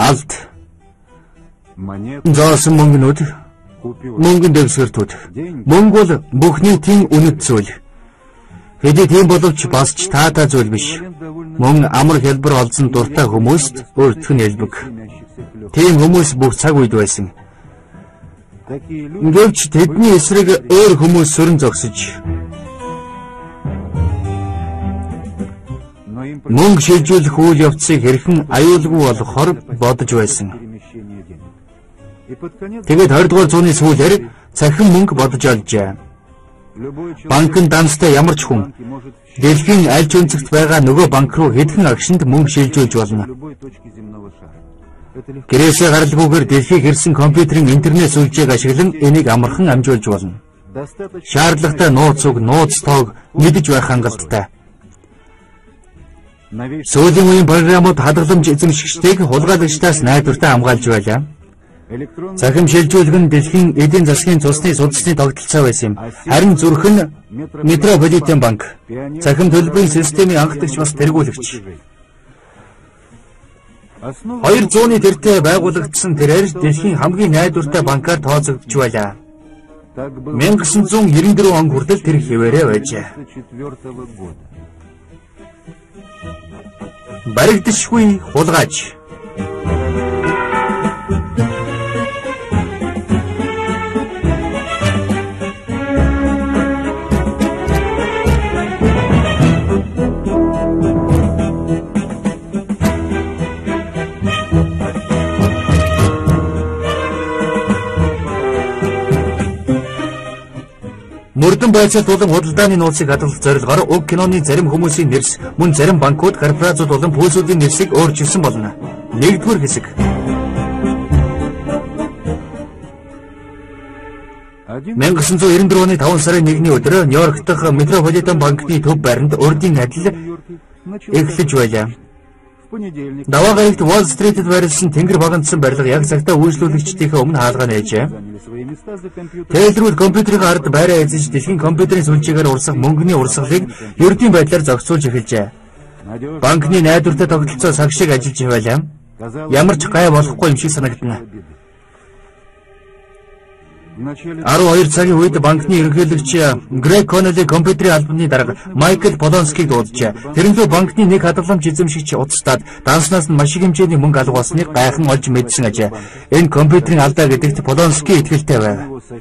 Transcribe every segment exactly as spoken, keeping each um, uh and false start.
алд, зоосон мөнгнүүд, мөнгөн дэвсгэртүүд. Мөнгө бол бүх нийтийн үнэт зүйл. Хэдий тийм боловч бас ч таатай зүйл биш. Мөн амар хэлбэр олзон дуртай хүмүүст өөртөх нь элбэг. Тийм хүмүүс бүх цаг үед байсан. Гэвч тэдний эсрэг өөр хүмүүс сөрөн зогсож мөнгө шилжүүлэх үйл явцыг хэрхэн аюулгүй болгохоор бодож байсан. Тэгээд хоёр дугаар зууны сүүлээр цахим мөнгө бодож олжээ. Банкн данстай ямар ч хүн дэлхийн аль ч өнцөгт байгаа нөгөө банк руу хэдхэн агшинд мөнгө шилжүүлж болно. Гэрээсээ гаралгүйгээр дэлхийг хэрсэн компьютерийн интернет сүлжээг ашиглан энийг амархан амжуулж болно. Шаардлагатай нууц уг, нууц тоог мэдэж байх хангалттай. Сүүлийн үеийн програмууд хадгаламж эзэмшигчдийг хулгайлагчдаас найдвартай хамгаалж байлаа. Цахим шилжүүлэх нь дэлхийн эдийн засгийн цусны судасны тогтолцоо байсан юм. Харин зүрх нь Метрополитен банк, цахим төлбөрийн системийн анхдагч бас тэргүүлэгч. хоёр зууны тэртээ байгуулагдсан тэрээр дэлхийн хамгийн найдвартай банкар тооцогдож байлаа. мянга гэсэн зуун нэрэн дөрөв он хүртэл тэр хэвээрээ байжээ. Баригдшгүй хулгайч. Мөрдөн байцаалт болон худалдааны нууцыг хадгалах зорилгоор уг киноны зарим хүмүүсийн нэрс, мөн зарим банкуд, корпорациуд болон пүүлсүүдийн нэрсийг өөрчилсөн болно. Нэгдүгээр хэсэг. мянга гэсэн зуун нэрэн дөрөв оны таван сарын нэгний өдөр Нью-Йорк дахь Метрополитен банкны төв байранд урдын адил эхлэж байлаа. Даваа гарагт Wall Street-д байрласан тэнгэр багандсан барилга яг цагтаа үйлчлүүлэгчдийнхээ өмнө хаалгаа нээжээ. Тэйлрүүд компьютерийн ард байраа эзэж дэлхийн компьютерийн сүлжээгээр урсгах мөнгөний урсгалыг ердийн байдлаар зохицуулж эхэлжээ. Банкны найдвартай тогтолцоо цаг шиг ажиллаж байлаа. Ямар ч гай болохгүй юм шиг санагдана. арван хоёр цагийн үед банкны ерөнхийлөгч Грег Коннелли компьютерийн албаны дарга Майкл Полонскийг дуудажээ. Тэрнлүү банкны нэг хадгаламж эзэмшигч удастаад данснаас нь маш их хэмжээний мөнгө алгуулсныг гайхан олж мэдсэн ажээ. Энэ компьютерийн алдаа гэдэгт Полонски итгэлтэй байв.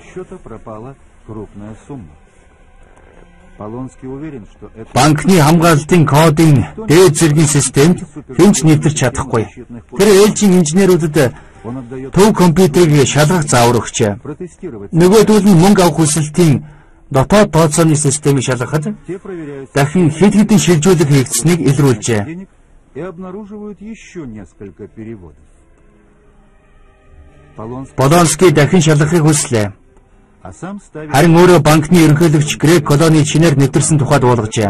Банкны хамгаалалтын кодын дээд зэргийн системд хинч нэвтэрч чадахгүй. Тэр ээлжийн инженерүүдэд төв компьютерийг шалгах заавар өгчээ. Нөгөөдөл нь мөнгө авах хүсэлтийн дотоод тооцооны системийг шалгахад дахин хэд хэдэн шилжүүлэг хийгдсэнийг илрүүлжээ. Полонски дахин шалгахыг хүслээ. Харин өөрөө банкны ерөнхийлөгч Грег Колони чинээр нэвтэрсэн тухайд дуулгажээ.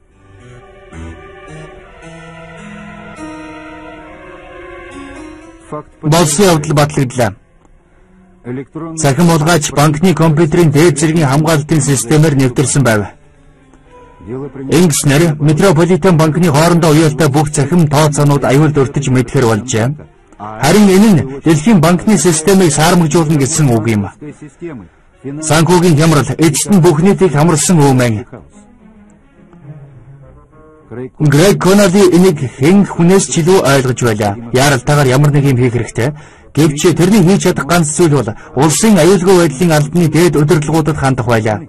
Болсон явдал батлагдлаа. Цахим хулгайч банкны компьютерийн дээд зэргийн хамгаалалтын системээр нэвтэрсэн байв. Ингэснээр Метрополитен банкны хоорондоо уяалтай бүх цахим тооцоонууд аюул дуртаж мэдхээр болжээ. Харин энэ нь дэлхийн банкны системийг саармагжуулна гэсэн үг юм. Санхүүгийн хямрал эцэст нь бүх нийтийг хамарсан үмэн. Грег Коннелли энийг хэн хүнээс ч илүү ойлгож байлаа. Яаралтайгаар ямар нэг юм хийх хэрэгтэй. Гэвч тэрний хийж чадах ганц зүйл бол улсын аюулгүй байдлын албаны дээд удирдлагуудад хандах байлаа.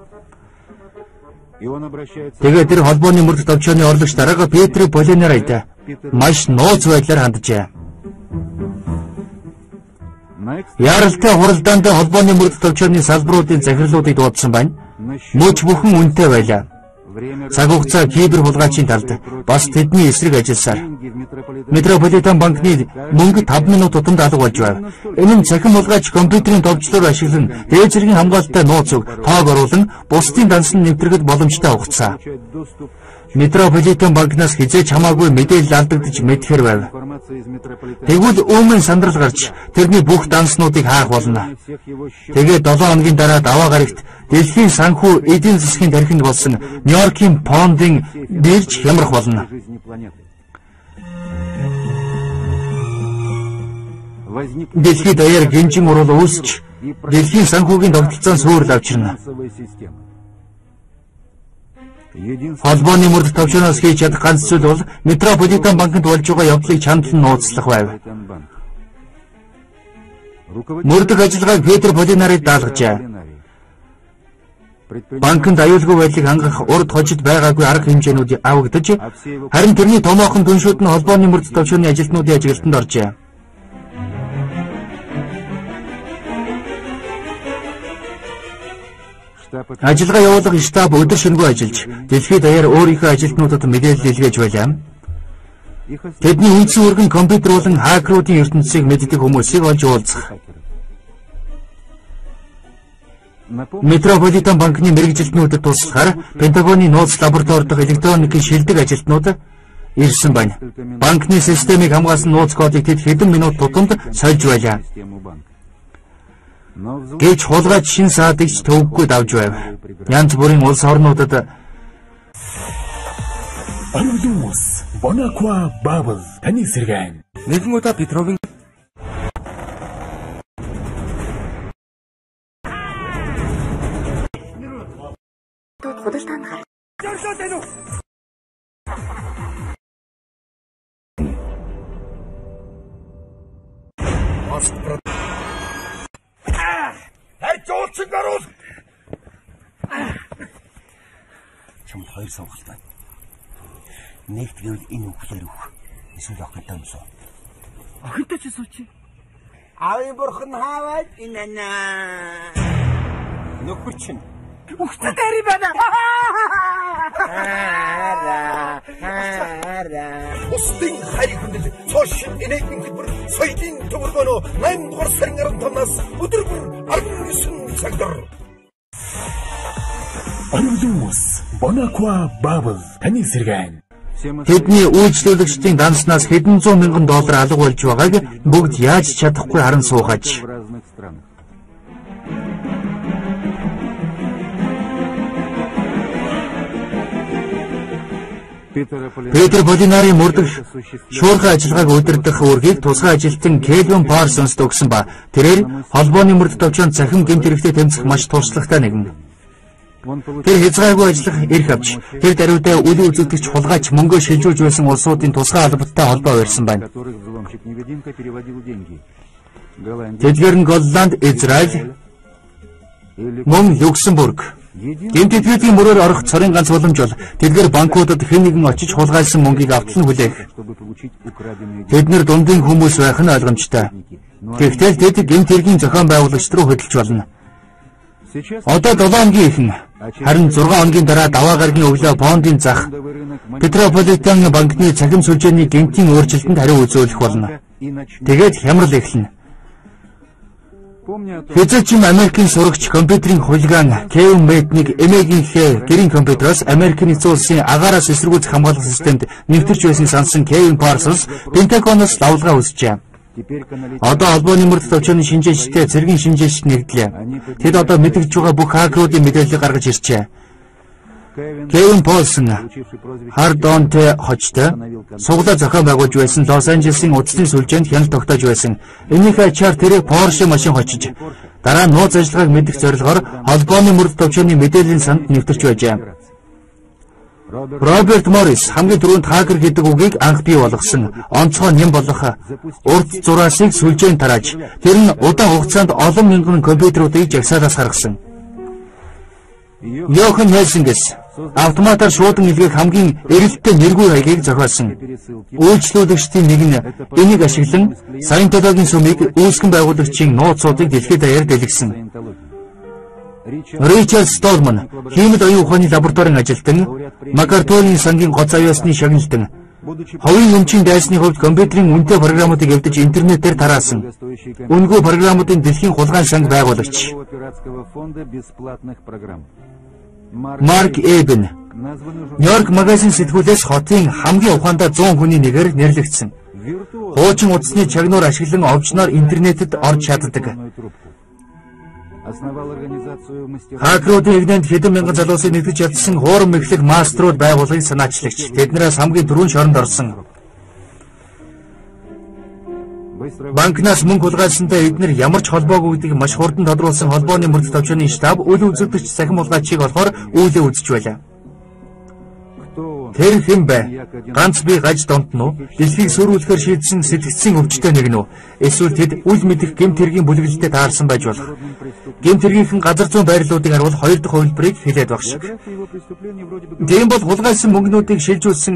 Тэгээд тэр холбооны мөрд товчооны орлогч дарга Петр Полинерайд маш нууц байдлаар ханджээ. Яаралтай хуралдаанд холбооны мөрд товчооны салбаруудын захирлуудыг дуудсан байна. Мөч бүхэн үнэтэй байлаа. Цаг хугацаа кибер хулгайчийн талд бас тэдний эсрэг ажилласаар Метрополитен банкны мөнгө таван минут тутамд алга болж байв. Энэ нь цахим хулгайч компьютерийн товчлоор ашиглан дээд зэргийн хамгаалалттай нууцыг тоог оруулан бусдын дансанд нэвтрэхэд боломжтой хугацаа. Метрополитен банкнаас хизээч хамаагүй мэдээлэл алдагдаж мэдхээр байв. Тэгвэл өмнө сандрал гарч тэрний бүх данснуудыг хаах болно. Тэгээд долоо хоногийн дараа даваа гарагт дэлхийн санхүү эдийн засгийн тархинд болсон Нью-Йоркийн пондын бирж хямрах болно. Дэлхийд даяар гинжин урал үүсч дэлхийн санхүүгийн тогтолцоон суурь авчирна. Холбооны мөрд төвчнөөс хийж чадах ганц зүйл бол Метрополитен банкнд болж байгаа явдлыг чандлан нууцлах байв. Мөрдөх ажиллагааг Петр Полинарыг даалгажээ. Банкнд аюулгүй байдлыг хангах урд хожид байгаагүй арга хэмжээнүүд авагдаж, харин тэрний томоохон дүншүүд нь холбооны мөрд төвчнөөний ажилтнуудын ажилтнанд оржээ. Ажиллагаа явуулах штаб өдөр шөнөгүй ажиллаж, дэлхийд даяар өөрийнхөө ажилтнуудад мэдээлэл илгээж байлаа. Тэдний үндсэн өргөн компьютер болон хакеруудын ертөнцийг мэддэг хүмүүсийг олж уулзах. Метрополитен банкны мэргэжилтнүүдэд туслахаар Пентагоны нууц лаборатори дахь электроникийн шилдэг ажилтнууд ирсэн байна. Банкны системийг хамгаалсан нууц кодыг тэд хэдэн минут тутамд сольж байлаа. Гэвч хулгайч шин саадыг ч төвөггүй давж байв. Янз бүрийн улс орнуудад Арудус, Bonaqua Bubble таны сэргэн. Нэгэн удаа Петровын худалдаанд гар. Хайцуулсан гаруул. Чамд хоёр сонголт байна. Нэгт гэвэл энэ үгээр өг. Эсвэл охинтой юмсоо. охинтой ч сууч. Аавын бурхан хаавал энэ наа. Нөхөр чинь Үхтэй дайрын байна. Хара. Хара. Устын хайр хүндэл сошиал энергийн хэлбэр соёлын төвөргөнөө найман дугаар сарын арван тамнаас өдөр бүр арван есөн цагтар. Арудус, Bonaqua Bubble таны сэргэн. Тэдний үйлчлүүлэгчдийн данснаас хэдэн зуун мянган доллар алга болж байгааг бүгд яаж чадахгүй харан суухаж. Петр Полинарын мөрдөх шуурхай ажиллагааг удирдах үүргийг тусгай ажилтан Кельвин Парсонс өгсөн ба тэрээр холбооны мөрд төвчөнд цахим гэмт хэрэгтэд тэмцэх маш туршлагатай нэгэн. Тэр хязгааргүй ажиллах эрх авч тэр даруйдаа үл үзэгдэгч хулгайч мөнгөө шилжүүлж байсан улсуудын тусгай албатай холбоо барьсан байна. Тэдгээр нь Голланд, Израиль, мөн Люксембург. Гэмтэтгүүдийн мөрөөр орох цорын ганц боломж бол тэдгээр банкуудад хэн нэгэн очиж хулгайлсан мөнгийг автсан хүлээх. Тэднэр дундын хүмүүс байх нь ойлгомжтой. Гэхдээ тэд гэмт хэргийн зохион байгуулагч руу хөдөлж болно. Одоо долоо хоногийн ихэнх харин зургаан хоногийн дараа даваа гарагийн өглөө бондын зах Метрополитен банкны цахим сүлжээний гэмтийн өөрчлөлтөнд хариу үзүүлэх болно. Тэгээд хямрал эхэлнэ. Физикч Америкийн сурагч компьютерийн хулиган Кевин Мэднийг эмээгийнхээ гэрийн компьютероос Америк нэгдсэн улсын агаараас эсэргүүцэх хамгаалах системд нэвтэрч байсан сансан Кевин Парсонс Пентагоноос лавлгаа үүсжээ. Одоо холбооны мөрд төвчөөний шинжээчтэй цэргийн шинжээчд нэгдлээ. Тэд одоо мэдгэж байгаа бүх хакеруудын мэдээллийг гаргаж ирчээ. Кевин Полсон Хардонтэй хожтой суглаа зохион байгуулж байсан Лос Анжелесийн удасны сүлжээнд хяналт тогтоож байсан. Энийхээ ачаар тэрийг Porsche машин хочиж дараа нь нууц ажиллагааг мэдэх зорилгоор холбооны мөрд төвчөөний мэдээллийн санд нэвтэрч байжээ. Роберт Моррис хамгийн түрүүнд хакер гэдэг үгийг анх бий болгосон. Онцгой нэм болох урд зураасыг сүлжээнд тарааж тэр нь удаан хугацаанд олон мянган компьютеруудыг жагсаалаас гаргасан. Йохан Хельсингес автоматар шуудан илгээх хамгийн эрэлттэй нэргүй хаягийг зохиосон. Үйлчлүүлэгчдийн нэг нь энийг ашиглан Саентологийн сүмийг үүсгэн байгуулагчийн нууцуудыг дэлхийд даяар дэлгэсэн. Ричард Столман хиймэл оюун ухааны лабораторийн ажилтан, Макартурийн сангийн гоц аюусны шагналтан, ховын өмчийн дайсны хувьд компьютерийн үнэтэй програмуудыг эвдэж интернетээр тараасан. Үнэгүй програмуудын дэлхийн хулгайн санг байгуулагч. Марк Эбен Нью-Йорк магазин сэтгүүлээс хотын хамгийн ухаандаа зуун хүний нэгээр нэрлэгдсэн. Хуучин утасны чагнуур ашиглан овчноор интернетэд орж чаддаг. Хакеруудын игнэнд хэдэн мянган залуусыг нэгтгэж чадсан хуурам мэхлэг мастерууд байгуулгын санаачлагч тэднээс хамгийн түрүүн шоронд орсон. Банкнаас мөнгө хулгайлсантай эднэр ямар ч холбоогүй гэдгийг маш хурдан тодруулсан холбооны мөрдөх товчооны штаб үл үзэгдэгч цахим хулгайчийг болохоор үйлээ үзэж байлаа. Тэр хэн бэ? Ганц би гаж донтно уу? Дэлхийг сүрүүлэхээр шийдсэн сэтгцийн өвчтөй нэг нь үү? Эсвэл тэд үл мэдэх гэмт хэргийн бүлэглэлтэд таарсан байж болох. Гэмт хэргийнхэн газар зүүн байрлалуудыг харуул хоёр дахь хувилбарыг хэлээд баг шиг. Тийм бол хулгайлсан мөнгнүүдийг шилжүүлсэн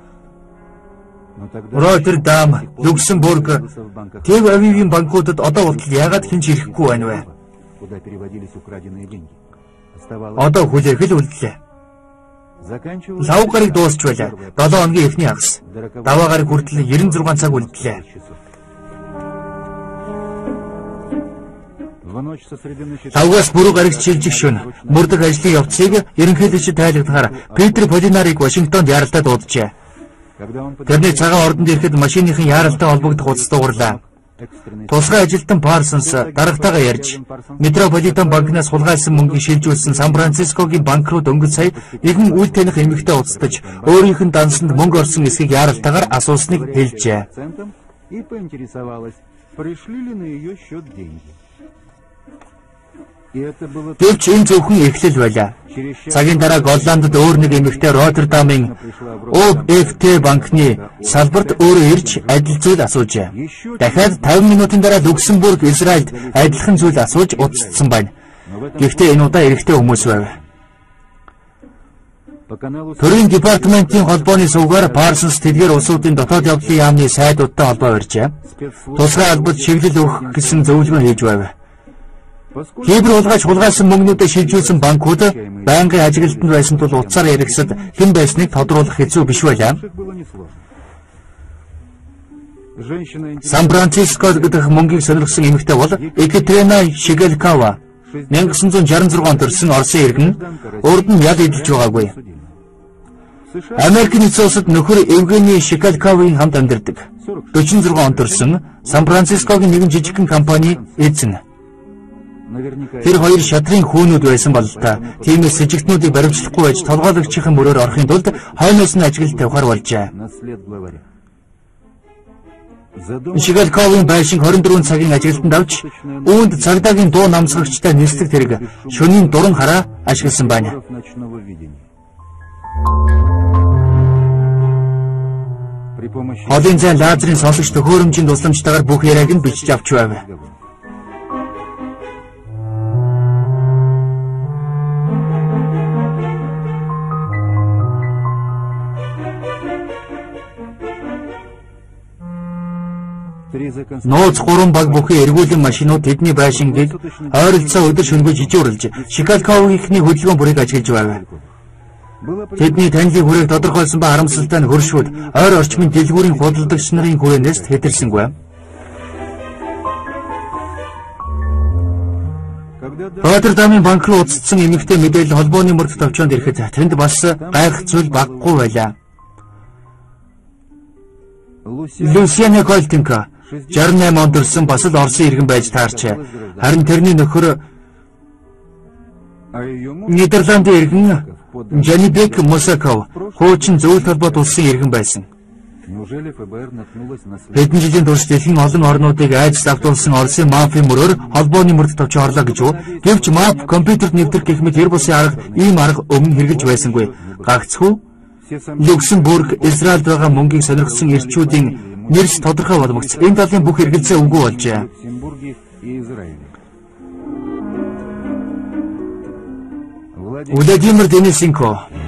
Роттердам, Люксембург, Тэв Авивын банкудад одоо болтол яагаад хинж ирэхгүй байна вэ? Одоо хүлээх л үлдлээ. Лав гарыг дуусч байлаа. долоо хоногийн эхний хагас. Даваа гарыг хүртэл ерэн зургаан цаг үлдлээ. Лавгаас бүрүү гарыг чилжих шөнө. Мөрдөх ажлын явцыг ерөнхийлөгчд тайлбарлахаар Петр Полинарыг Вашингтонд яаралтай дууджээ. Тэрний цагаан ордонд ирэхэд машиныхын яаралтай холбогдох утас дуугарлаа. Тусгай ажилтан Парсонс дарагтайгаа ярьж Метрополитен банкнаас хулгайлсан мөнгийг шилжүүлсэн Сан Францискогийн банк руу дөнгөж сая нэгэн үйл таних эмэгтэй уцтаж өөрийнх нь дансанд мөнгө орсон эсхийг яаралтайгаар асуусныг хэлжээ. Гэвч энэ зөвхөн эхлэл байлаа. Цагийн дараа Голландд өөр нэг эмэгтэй Роттердамын О Эф Т банкны салбарт өөрөө ирж адил зүйл асуужээ. Дахиад тавин минутын дараа Люксембург, Израильд адилхан зүйл асууж уцтсан байна. Гэхдээ энэ удаа эрэгтэй хүмүүс байв. Төрийн департаментийн холбооны сувгаар Парсонс тэдгээр улсуудын дотоод явдлын яамны сайдуудтай холбоо барьжээ. Тусгай албад чиглэл өгөх гэсэн зөвлөгөө хийж байв. Хибр хулгайч хулгайлсан мөнгнүүдэд шилжүүлсэн банкуд байнгын ажиглалтанд байсан тул утсаар яригсад хэн байсныг тодруулах хэцүү биш байлаа. Сан Францискод дэх мөнгийг сонирхсан эмэгтэй бол Екатерина Шигалькова мянга гусан зуун шаран зургаан онд төрсэн Оросын иргэн урд нь ял эдэлж байгаагүй. Америк нэгдсэн улсад нөхөр Евгений Шигальковын хамт амьдардаг. дөрвөн зургаан онд төрсэн Сан Францискогийн нэгэн жижигхэн компани эзэн. Тэр хоёр шатрын хүүнүүд байсан бол та. Тиймээс сэжигтнүүдийг баримтлахгүй байж толгойлогчийн мөрөөр орохын тулд хойноос нь ажиглал тавихаар болжээ. Шигальковын байшин хорин дөрвөн цагийн ажиглалтанд авч үүнд цагдаагийн дуу намсгагчтай нислэг тэрэг шөнийн дуран хараа ашигласан байна. Холын зай лазерын сонсогч төхөөрөмжийн тусламжтайгаар бүх яриаг нь бичиж авч байв. Нууц гурван баг бүхий эргүүлэн машинууд тэдний байшингийг ойролцоо өдөр шөнөгүй жижүүрлж Шигальковийнхний хөдөлгөөн бүрийг ажиглаж байв. Тэдний танилын хүрээг тодорхойлсон ба харамсалтай нь хөршүүд ойр орчмын дэлгүүрийн худалдагч нарын хүрээнээс хэтэрсэнгүй. Роттердамын банк руу уцтсан эмэгтэй мэдээлэл холбооны мөрдөх товчоонд ирэхэд тэнд бас гайхах зүйл баггүй байлаа. Люсиана Колтенко шаран найман онд төрсэн бас л Оросын иргэн байж таарчээ. Харин тэрний нөхөр Нидерландын иргэн Жанибек Мосаков хуучин зөвлөлт холбоот улсын иргэн байсан. Хэдэн жилийн турш дэлхийн олон орнуудыг айдас давтуулсан Оросын мафийн мөрөөр холбооны мөрдөх товчоо орлоо гэж үү. Гэвч маф компьютерт нэвтрэх гэх мэт ер бусын арга ийм арга өмнө хэрэгжилж байсангүй. Гагцхүү Люксембург, Израильд байгаа мөнгийг сонирхсан эрчүүдийн нэрс тодорхой болгогдсон. Энэ талын бүх хэрэгэлзээ өнгөө болжээ. Владимир Денисенко,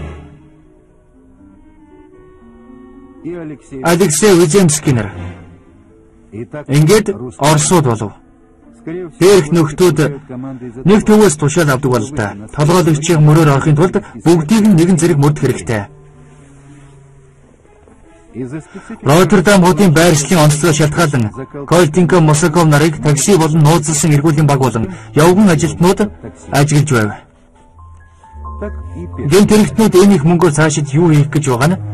Алексей Виземский нар. Ингээд Оросууд болов. Дээрх нөхдүүд нэг төвөөс тушаал авдаг бол та. Толгойлогчийн мөрөөр орохын тулд бүгдийг нь нэгэн зэрэг мөрдөх хэрэгтэй. Роттердам хотын байршлын онцлогоо шалтгаалan Колтенко, Мосаков нарыг такси болон нууцлсан эргүүлийн баг болон явган ажилтнууд ажиглаж байв. Гэмт хэрэгтнүүд энэ их мөнгөөр цаашид юу хийх гэж байгаа нь?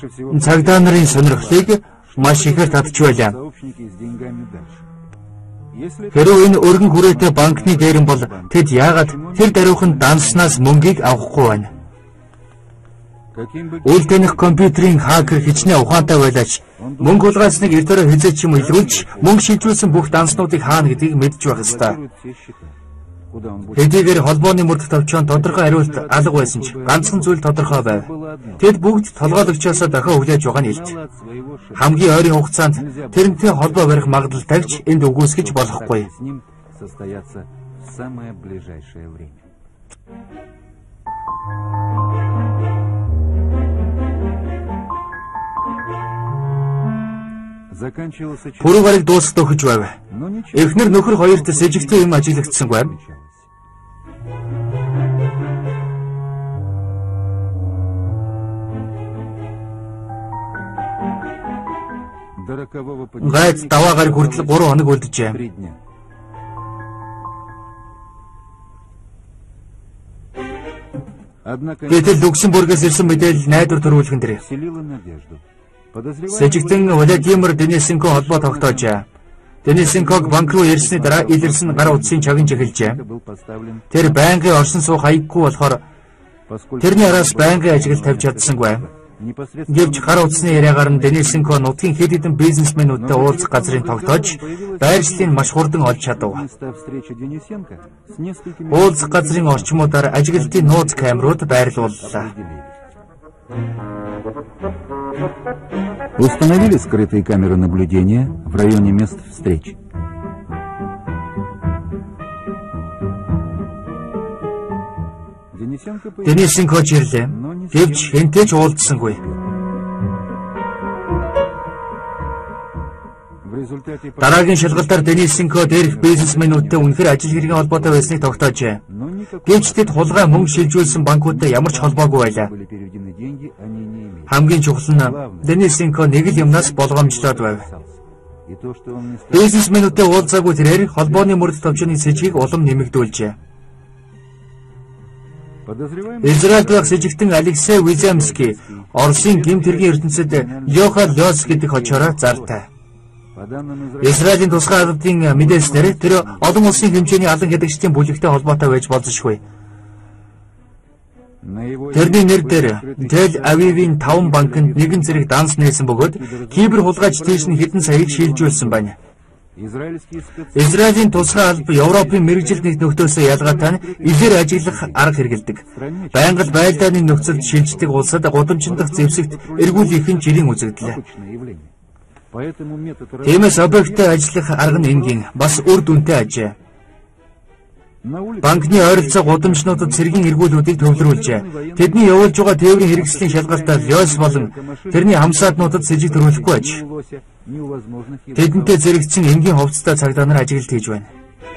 Цагдаа нарын сонирхлыг маш ихээр татж байлаа. Хэрэв энэ өргөн хүрээтэй банкны дээрэн бол тэд яагаад тэр даруйхан данснаас мөнгийг авахгүй байна? Үйл таних компьютерийн хакер хичнээн ухаантай байлаач мөнгө хулгайсныг эрдэрэ хизээч юм илрүүлж мөнгө шилжүүлсэн бүх данснуудыг хаана гэдгийг мэдж байх ёстой. Хэдийгээр холбооны мөрдөх товчон тодорхой хариулт алга байсан ч ганцхан зүйл тодорхой байв. Тэд бүгд толгойлогчоос дахин хүлээж байгаа нь илт. Хамгийн ойрын хугацаанд тэрнтэй холбоо барих магадлалтайг энд үгүйсгэж болохгүй. Пүрэв гараг дуусах өгч байв. Эхнэр нөхөр хоёрт с жигтэй юм ажиглагдсан байв. Гайд даваа гараг хүртэл гурван хоног үлджээ. Гэтэл Люксембургээс ирсэн мэдээлэл найдвар төрүүлхэн дэр. Сэжигтэн Владимир Денисенко холбоо тогтоожээ. Денисенког банк руу ирсний дараа илэрсэн гар утсын чагнж эхэлжээ. Тэр байнгын орсон суух хаяггүй болохоор тэрний араас байнгын ажиглал тавьж чадсангүй. Гэвч гар утасны яриагаар нь Денисенко нутгийн хэд хэдэн бизнесмэнүүдтэй уулзах газрыг тогтоож байршлыг маш хурдан олж чадав. Уулзах газрын орчмуудаар ажиглалтын нууц камерууд байрлууллаа. Установили скрытые камеры наблюдения в районе мест встреч. Денисенко ирлээ. Гэвч хэнтэй ч уулзсангүй. Дараагийн шалгалтаар Денисенко дээрх бизнесмэнүүдтэй үнэхээр ажил хэргийн холбоотой байсныг тогтоожээ. Гэвч тэд хулгай мөнгө шилжүүлсэн банкуудтай ямар ч холбоогүй байлаа. Хамгийн чухал нь Денисенко нэг л юмнаас болгоомжлоод байв. Бизнесмэнүүдтэй уулзаагүй тэрээр холбооны мөрд товчны сэжгийг улам нэмэгдүүлжээ. Израильд байх сэжигтэн Алексей Визамский Оросын гэмт хэргийн ертөнцид Йохан Лёс гэдэг хочоороо зартай. Израилийн тусгай албаны мэдээлснээр тэр олон улсын хэмжээний алан хэдэгчдийн бүлэгтэй холбоотой байж болзошгүй. Тэрний нэр дээр Тэл Авивын таван банкнд нэгэн зэрэг данс нээсэн бөгөөд кибер хулгайч тийш нь хэдэн саяыг шилжүүлсэн байна. Израилийн тусгай алба Европын мэрэгжилт нэг нөхцөөсөө ялгаатай нь илэр ажиглах арга хэрэгэлдэг. Байнгал байлдааны нөхцөлд шилждэг улсад гудамжиндах зэвсэгт эргүүлэх нь жирийн үзэгдэл. Тиймээс объекттэй ажиллах арга нь энгийн бас үр дүнтэй ажээ. Банкны ойролцоо гудамжнуудад цэргийн эргүүлүүдийг төвлөрүүлжээ. Тэдний явуулж байгаа тээврийн хэрэгслийн шалгалтаар Лёс болон тэрний хамсаатнуудад сэжиг төрүүлэхгүй аж. Тэдэнтэй зэрэгцэн энгийн хувцастай цагдаа нар ажиглалт хийж байна.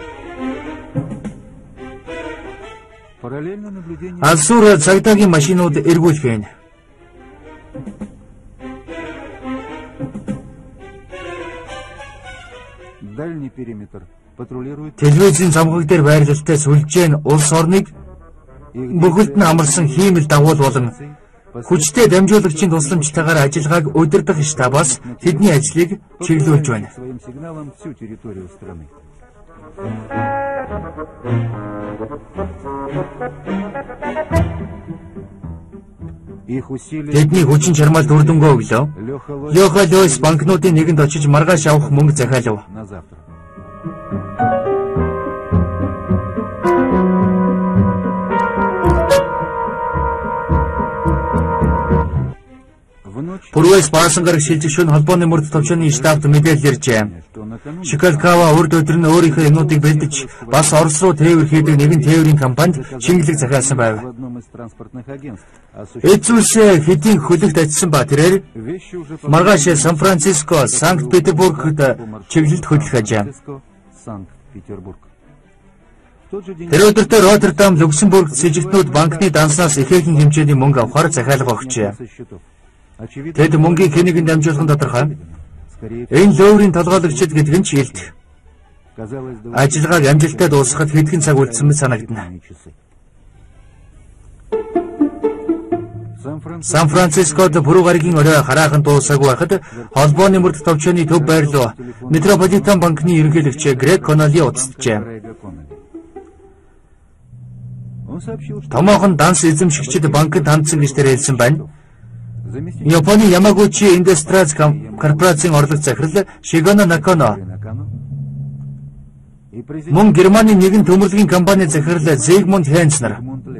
Алсуур цагдаагийн машинууд эргүүлэх юм. Дальний периметр патрулирует. Телевизийн замхаг дээр байрлалтай сүлжээ нь улс орныг бүхэлд нь амарсан хиймэл дагуул болон хүчтэй дамжуулагчийн тусламжтайгаар ажиллагааг удирдах штабаас тэдний ажлыг чиглүүлж байна. Тэдний хүчин чармаалт үр дүнгөө өглөө. Йохан Лёс банкнуудын нэгэнд очиж маргааш авах мөнгө захиалав. Пүрвэс баасан гараг шилжигчүн холбооны мөрд товчооны штабт мэдээлэл иржээ. Шикалкава урд өдөр нь өөрийнхөө юмнуудыг бэлдэж бас Орос руу тээвэр хийдэг нэгэн тээврийн компанид шингэлэг захиалсан байв. Эцүүсээ хэдийн хөлөгт ажилласан ба тэрээр маргааш Сан Франциско, Санкт Петербургт чиглэлд хөдлөх ажээ. Тэр өдөртөө Роттердам, Люксембургт сэжигтнүүд банкны данснаас ихээхэн хэмжээний мөнгө авахар захиалга өгчээ. Тэд мөнгийг хэнийгэнд дамжуулах нь тодорхой. Энэ лөөврийн толгойлогчид гэдэг нь ч илт. Ажиллагааг амжилттай дуусгахад хэдхэн цаг үлдсэн мэт санагдана. Сан Францискод пүрэв гаригийн орой хараахан дуусаагүй байхад холбооны мөрдөх товчооны төв байр руу Метрополитен банкны ерөнхийлөгч Грег Конноли устжээ. Томоохон данс эзэмшигчид банкнд хандсан гэж хэлсэн байна. Японы Ямагучи Industries корпорацийн орлого захирал Шигоно Накано мөн Германы нэгэн төмөрлөгийн компани захирал Зигмунд Хенц нар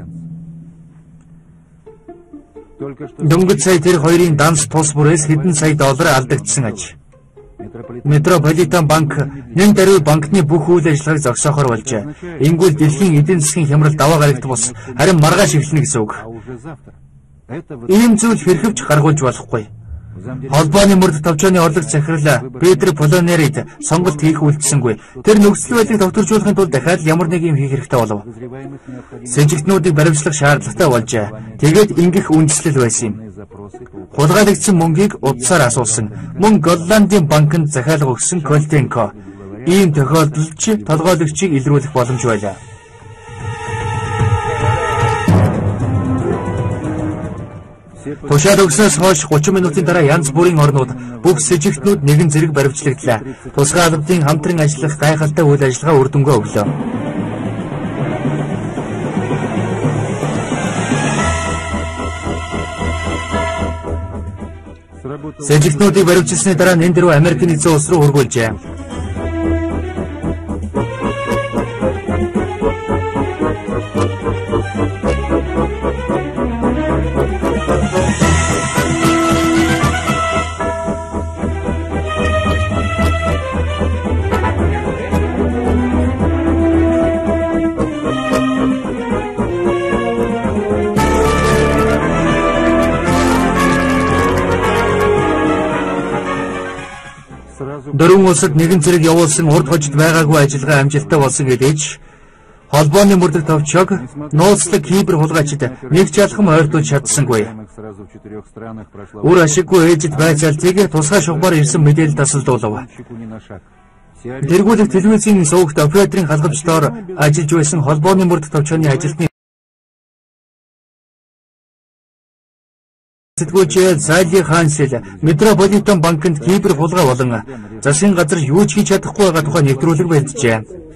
дөнгөж сая тэр хоёрын данс тус бүрээс хэдэн сая доллар алдагдсан аж. Метрополитен банк нэн даруй банкны бүх үйл ажиллагааг зогсоохоор болжээ. Ингүүл дэлхийн эдийн засгийн хямрал даваа гарагт бус харин маргааш эхэлнэ гэсэн үг. Ийм зүйл хэрхэвч гаргуулж болохгүй. Холбооны мөрдөх товчооны орлого захирал Петр Полонерид сонголт хийх үйлдэлсэнгүй. Тэр нөхцөл байдлыг тогтворжуулахын тулд дахиад ямар нэг юм хийх хэрэгтэй болов. Сэжигтнүүдийг баримтлах шаардлагатай болжээ. Тэгээд ингэх үндэслэл байсан юм. Хулгайлагдсан мөнгийг удсаар асуусан. Мөн Голландын банкнд захиалга өгсөн Колтенко. Ийм тохиолдолд толгойлогчийг илрүүлэх боломж байлаа. Тушаал өгснөөс хойш гучин минутын дараа янз бүрийн орнууд бүх сэжигтнүүд нэгэн зэрэг баривчлагдлаа. Тусгай албадын хамтран ажиллах гайхалтай үйл ажиллагаа үр дүнгээ өглөө. Сэжигтнүүдийг баривчилсны дараа нэн дөрөв Америк нэгдсэн улс руу хөргүүлжээ. Дөрвөн улсад нэгэн зэрэг явуулсан урд хожид байгаагүй ажиллагаа амжилттай болсон гэдээч холбооны мөрдөх товчоог нууцлаг кибер хулгайчид нэг жалхам ойртуулж чадсангүй. Үр ашиггүй ээжид байцаалтыг тусгай шугамар ирсэн мэдээлэл тасалдуулав. Тэргүүлэх телевизийн сувагт операторын халгамжлоор ажиллаж байсан холбооны мөрдөх товчооны ажилтны Сэтгүүлч Зайли Хансел Метрополитен банкнд кибер хулгай болон засгийн газар юу ч хийж чадахгүй байгаа тухай нэвтрүүлэг барьжээ.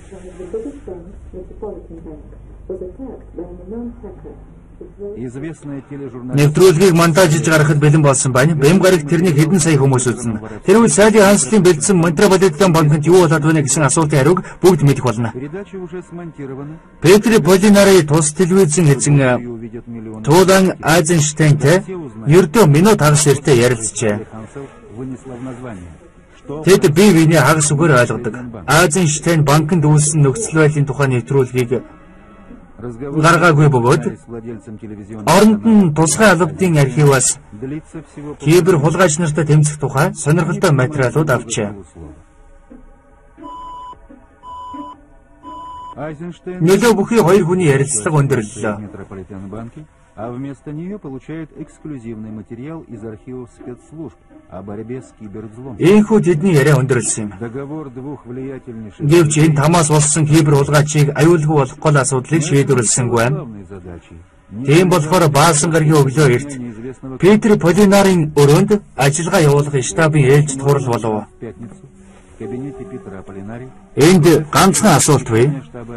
Нэвтрүүлгийг монтажиж гаргахад бэлэн болсон байна. Бэм гарагт тэрнийг хэдэн сая хүмүүс үзнэ. Тэр үл Сайли Ханслын бэлдсэн Метрополитен банкнд юу болоод байна гэсэн асуултын хариуг бүгд мэдэх болно. Петр Полинари тус телевизэн эзэн Тулан Айзенштейнтэй ердөө минут хагас эртээ ярилцжээ. Тэд бие биенээ хагас үгээр ойлгодог. Айзенштейн банкнд үүссэн нөхцөл байдлын тухай нэвтрүүлгийг гаргаагүй бөгөөд оронд нь тусгай албадын архиваас кибер хулгайч нартай тэмцэх тухай сонирхолтой материалууд авчээ. Нөлөө бүхий хоёр хүний ярилцлага өндөрлөлөө. А вместо нее получают эксклюзивный материал из архивов спецслужб о борьбе с киберзлом. Энэхүү тэдний яриа өндөрлсөн юм. Договор двух влиятельнейших Гэвч энэ Тамаас болсон кибер хулгайчийг аюулгүй болох гол асуудлыг шийдвэрлсэнгүй байна. Тийм болохоор Баасан гарагийн өглөө эрт Петр Полинарын өрөөнд ажиллагаа явуулах штабын ээлжид хурал болов. Энд ганцхан асуулт бай.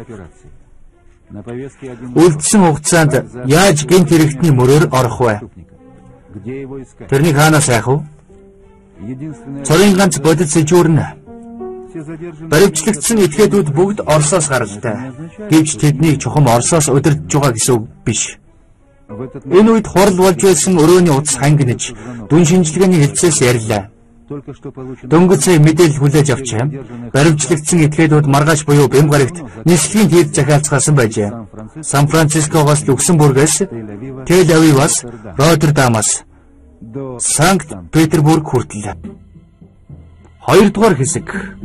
Үлдсэн хугацаанд яаж гэнт хэрэгтний мөрөөр орох вэ? Тэрнийг хаанаас айх вэ? Цорын ганц бодит сэжүүрнэ. Баривчлагдсан этгээдүүд бүгд Оросоос гаралтай. Гэвч тэдний чухам Оросоос удирдах байгаа гэсэн үг биш. Энэ үед хурал болж байсан өрөөний утас хангинаж дүн шинжилгээний хэлцээс ярьлаа. Дөнгөж сая мэдээлэл хүлээж авчаа. Баривчлагдсан этгээдүүд маргааш буюу Бэм гарагт нислэгийн дээд захиалцгаасан байжээ. Сан Францискогоос Люксембургээс, Тель Авиваас, Роттердамаас Санкт Петербург хүртэл. Хоёрдугаар хэсэг.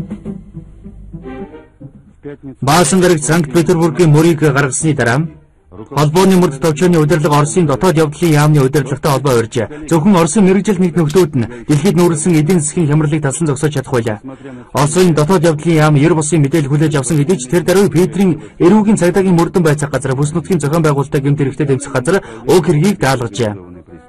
Баасан гарагт Санкт Петербургийн мөрийг гаргасны дараа холбооны мөрд товчооны удирдлага Оросын дотоод явдлын яамны удирдлагатай холбоо урьжээ. Зөвхөн Оросын мэргэжил нэг нөхдүүд нь дэлхийд нүүрсэн эдийн засгийн хямралыг талсан зогсоож чадах байлаа. Оросын дотоод явдлын яам ер бусын мэдээлэл хүлээж авсан хэдий ч тэр даруй Петрийн эрүүгийн цагдаагийн мөрдөн байцаах газар бүс нутгийн зохион байгуулалтаа гэмт хэрэгтэй тэмцэх газар уг хэргийг даалгажээ.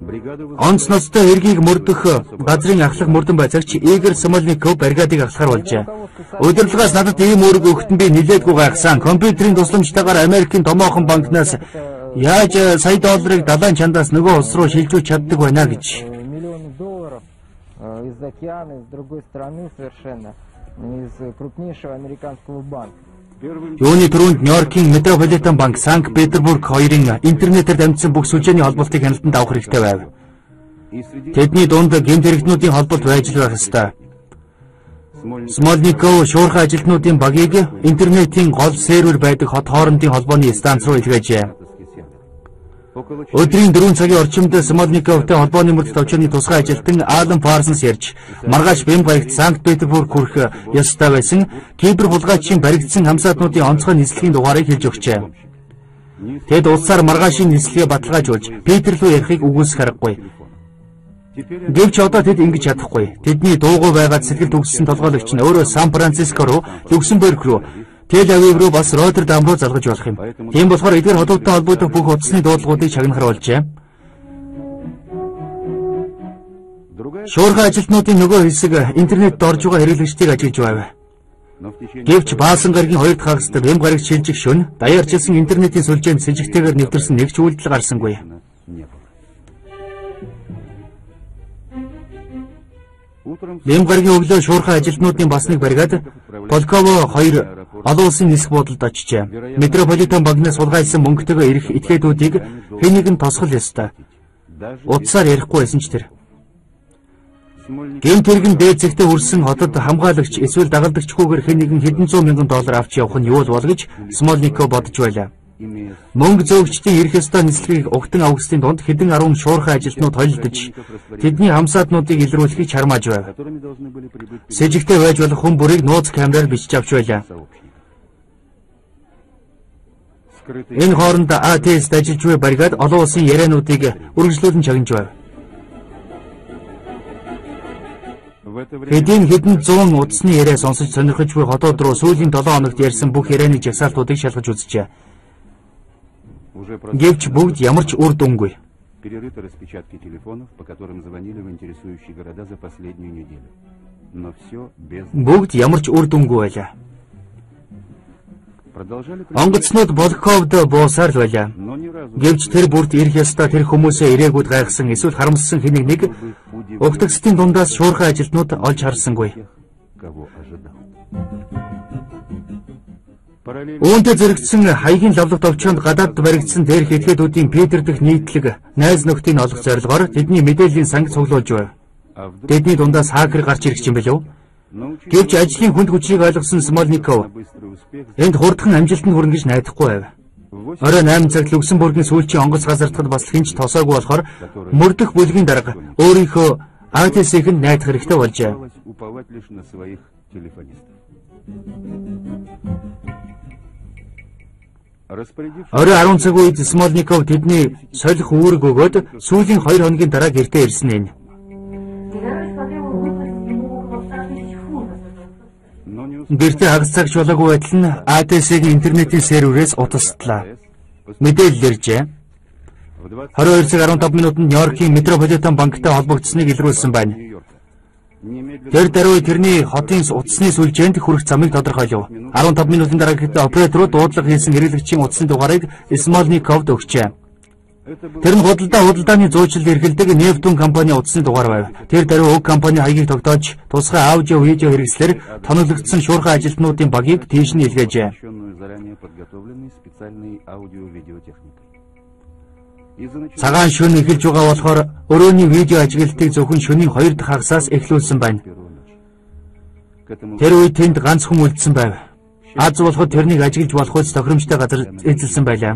Онц ноцтой эргийг мөрдөх газрын ахлах мөрдөн байцаагч Игорь Смольников бригадыг ахлахаар болжээ. Удирдлагаас надад ийм үүрэг өгөхтөн би нилээдгүй гайхсан. Компьютерийн тусламжтайгаар Америкийн томоохон банкнаас яаж сая долларыг далайн чандаас нөгөө улс руу шилжүүлж чаддаг байна гэж. Миллионы долларов из океана, из другой страны совершенно, из крупнейшего американского банка. Юуны түрүүнд Нью-Йоркийн Метрополитен банк, Санкт-Петербург хоёрын интернетээр дамжсан бүх сүлжээний холбоотыг хяналтанд авах хэрэгтэй байв. Тэдний дунд гэмт хэрэгтнүүдийн холболт байж байх ёстой. Смольников шуурхай ажилтнуудын багийг интернетийн гол сервер байдаг хот хоорондын холбооны станц руу илгээжээ. Өдрийн дөрвөн цагийн орчимд Смольниковтэй холбооны мөрд товчооны тусгай ажилтан Алан Парсонс ярьж, маргааш бэм баярт Санкт-Петербург хүрэх ёстой байсан кибер хулгайчийн баригдсан хамсаатнуудын онцгой нислэгийн дугаарыг хэлж өгчээ. Тэд улсаар маргаашийн нислэгээ баталгаажуулж, Питер рүү ярихыг үгүйсэх аргагүй. Гэвч одоо тэд ингэж чадахгүй. Тэдний дуугүй байгаад сэтгэл төгссөн толгойлогч нь өөрөө Сан Франциско руу, Люксембург руу, Тель Авив руу бас Роттердам руу залгаж болох юм. Тийм болохоор эдгээр хотуудтай холбоотой бүх утасны дуудлагуудыг чагнахар болжээ. Шуурхай ажилтнуудын нөгөө хэсэг интернетд орж байгаа хэрэглэгчдийг ажиглаж байв. Гэвч Баасан гарагийн хоёр дахь хагаст бэм гарагт шилжих шөнө даяарчилсан интернетийн сүлжээнд с сэжигтэйгээр нэвтэрсэн нэг ч үйлдэл гарсангүй. Бэм гарагийн өглөө шуурхай ажилтнуудын бас нэг бригад Полково хоёр олон улсын нисэх буудалд очижээ. Метрополитен банкнаас сулгайлсан мөнгөтэйгээ ирэх этгээдүүдийг хэн нэгэн тосгол ёстой. Утсаар ярихгүй байсан ч тэр. Гэмт хэрэгэн дээд зэгтээ хүрсэн хотод хамгаалагч эсвэл дагалдагчгүйгээр хэн нэгэн хэдэн зуун мянган доллар авч явах нь юу л бол гэж Смольников бодож байлаа. Мөнгө зөөгчдийн ирэх ёстой нислэгийг угтан авгастын дунд хэдэн арван шуурхай ажилтнууд холилдож тэдний хамсаатнуудыг илрүүлэхийг чармааж байв. С сэжигтэй байж болох хүн бүрийг нууц камераар бичиж авч байлаа. Энэ хооронд А Т С-д ажиллаж буй бригад олон улсын яриануудыг үргэлжлүүлэн чагнаж байв. Хэдийн хэдэн зуун утасны яриа сонсож сонирхож буй хотод руу сүүлийн долоо хоногт ярьсан бүх ярианы жагсаалтуудыг шалгаж үзжээ. Гэвч бүгд ямар ч үр дүнгүй. Перерыты распечатки телефонов, по которым звонили в интересующие города за последнюю неделю. Но все без... Бүгд ямар ч үр дүнгүй байлаа. Онгоцнууд Болковд буусаар л байлаа. Гэвч тэр бүрд ирэх ёстой тэр хүмүүсээ ирээгүүд гайхсан эсвэл харамссан хэнийг нэг угтагчдын дундаас шуурхай ажилтнууд олж харсангүй. Үүнтэй зэрэгцсэн хаягийн лавлах товчоонд гадаад баригдсан дээрх этгээдүүдийн Питер дэх нийтлэг найз нөхдийн олох зорилгоор тэдний мэдээллийн санг цуглуулж байв. Тэдний дундаас хакер гарч ирэх юм билүү? Гэвч ажлын хүнд хүчийг ойлгосон Смольников энд хурдхан амжилтанд хүрнэ гэж найдахгүй байв. Орой найман цагт Люксембургийн сүүлчийн онгоц газардахад бас хинч тосоогүй болохоор мөрдөх бүлгийн дарга өөрийнхөө А Т С-ийг найдах хэрэгтэй болжээ. Орой арван цаг үед Смольников тэдний солих үүрэг өгөөд сүүлийн хоёр хоногийн дараа гэртээ ирсэн юм. Гэртээ хагас цагч болоогүй байтал нь А Т С-ийн интернетийн серверээс утастлаа. Мэдээлэл иржээ. двадцать хоёр цаг арван таван минутанд Нью-Йоркийн Метрополитен банктай холбогдсныг илрүүлсэн байна. Тэр даруй тэрний хотын утасны сүлжээнд хүрэх замыг тодорхойлов. арван таван минутын дараа гэхэд операторууд дуудлага хийсэн хэрэглэгчийн утасны дугаарыг Смольниковд өгчээ. Тэр нь худалдаа худалдааны зуучлал эрхэлдэг Нефтун компани утасны дугаар байв. Тэр даруй уг компани хаягийг тогтоож тусгай аудио видео хэрэгслэр тоноглогдсон шуурхай ажилтнуудын багийг тийш нь илгээжээ. Цагаан шөнө эхэлж байгаа болохоор өрөөний видео ажиглалтыг зөвхөн шөнийн хоёр дахь хагасаас эхлүүлсэн байна. Тэр үед тэнд ганц хүн үлдсэн байв. Аз болоход тэрнийг ажиглаж болохоос тохиромжтой газар эзэлсэн байлаа.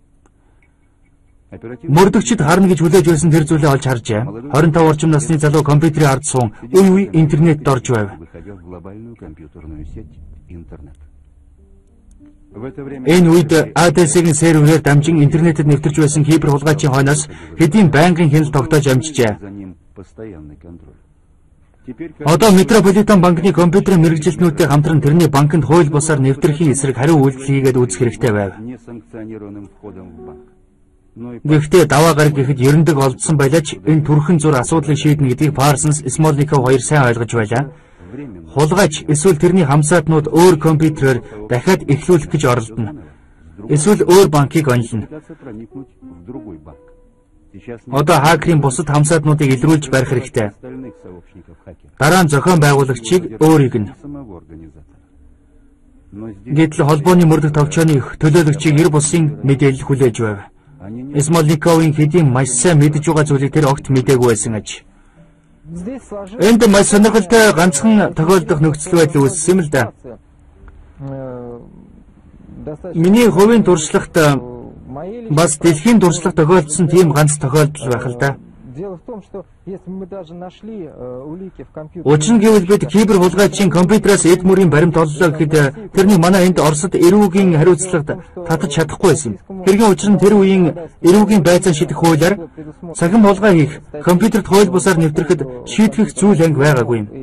Мөрдөгчд харна гэж хүлээж байсан тэр зүйлээ олж харжээ. двадцать пять орчим насны залуу компьютерийн ард суун үе үе интернетд орж байв. Энэ үед А Т С-ийн серверээр дамжин интернетэд нэвтэрч байсан кибер хулгайчийн хойноос хэдийн байнгын хяналт тогтоож амжжээ. Одоо Метрополитен банкны компьютерийн мэргэжилтнүүдтэй хамтран тэрний банкнд хууль бусаар нэвтрэхийн эсрэг хариу үйлдэл хийгээд үзэх хэрэгтэй байв. Гэхдээ даваа гараг гэхэд ерөндөг олдсон байлаач энэ түрхэн зур асуудлыг шийднэ гэдгийг Parsons Smolnikov хоёр сайн ойлгож байлаа. Хулгайч эсвэл тэрний хамсаатнууд өөр компьютерээр дахиад эхлүүлэх гэж оролдоно. Эсвэл өөр банкыг онилно. Одоо хакерын бусад хамсаатнуудыг илрүүлж барих хэрэгтэй. Дараа нь зохион байгуулагчийг өөр игнэ. Гэтэл холбооны мөрдөх товчооны төлөөлөгчийг эр бусын мэдээлэл хүлээж байв. Смолниковын хэдийн маш сайн мэдж байгаа зүйлийг тэр огт мэдээгүй байсан аж. Энд маш сонирхолтой ганцхан тохиолдох нөхцөл байдал үүссэн юм л да. Миний хувийн туршлагт бас дэлхийн туршлага тохиолдсон тийм ганц тохиолдол байх л да. Учир нь гэвэл бид кибер хулгайчийн компьютераас эд мөрийн баримт оллоо гэхэд тэрний манай энд Оросд эрүүгийн хариуцлагад татаж чадахгүй байсан. Хэргийн учир нь тэр үеийн эрүүгийн байцаан шийдэх хуулиар цахим хулгай хийх, компьютерт хууль бусаар нэвтрэхэд шийтгэх зүйл анги байгаагүй юм.